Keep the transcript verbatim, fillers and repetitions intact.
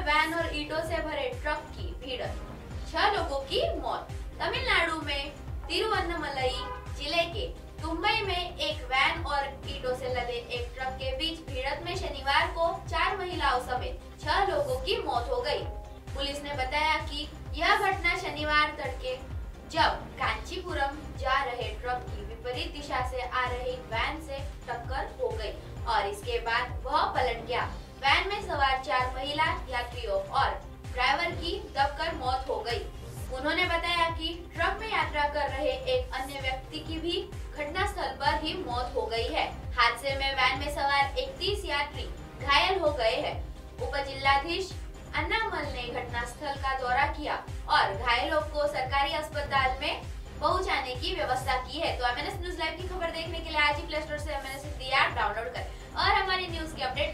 Van और ईंटों से भरे ट्रक की भिड़ंत, छह लोगों की मौत। तमिलनाडु में तिरुवन्नमलई जिले के तुंबई में एक वैन और ईंटों से लदे एक ट्रक के बीच भिड़ंत में शनिवार को चार महिलाओं समेत छह लोगों की मौत हो गई। पुलिस ने बताया कि यह घटना शनिवार तड़के जब कांचीपुरम जा रहे ट्रक की विपरीत दिशा से आ रही वैन से टक्कर हो गई और इसके बाद वह पलट गया। वैन में सवार चार महिला यात्रियों और ड्राइवर की दबकर मौत हो गई। उन्होंने बताया कि ट्रक में यात्रा कर रहे एक अन्य व्यक्ति की भी घटनास्थल पर ही मौत हो गई है। हादसे में वैन में सवार इकतीस यात्री घायल हो गए हैं। उप जिलाधीश अन्नामल ने घटनास्थल का दौरा किया और घायलों को सरकारी अस्पताल में पहुंचाने की व्यवस्था की है। तो M N S news live की खबर देखने के लिए आज ही प्ले स्टोर से M N S the app download करें और हमारी न्यूज के अपडेट